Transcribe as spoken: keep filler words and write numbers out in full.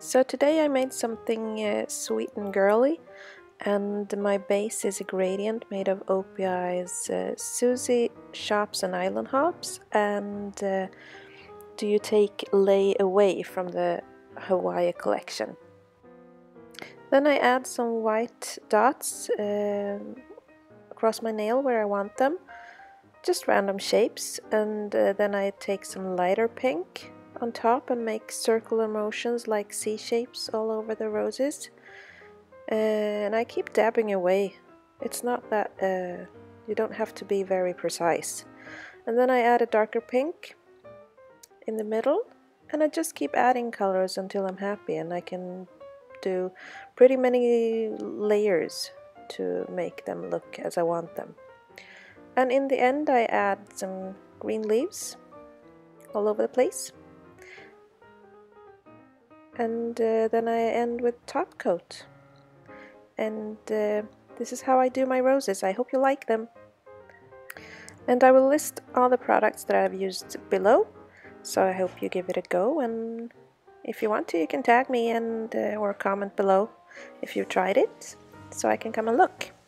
So today I made something uh, sweet and girly, and my base is a gradient made of O P I's uh, Suzy, Shops and Island Hops, and uh, Do You Take Lay Away from the Hawaii collection. Then I add some white dots um, across my nail where I want them, just random shapes, and uh, then I take some lighter pink on top and make circular motions like C shapes all over the roses. Uh, and I keep dabbing away. It's not that, uh, you don't have to be very precise. And then I add a darker pink in the middle, and I just keep adding colors until I'm happy, and I can do pretty many layers to make them look as I want them. And in the end I add some green leaves all over the place. And uh, then I end with top coat. And uh, this is how I do my roses. I hope you like them. And I will list all the products that I've used below, so I hope you give it a go, and if you want to you can tag me and uh, or comment below if you tried it, so I can come and look.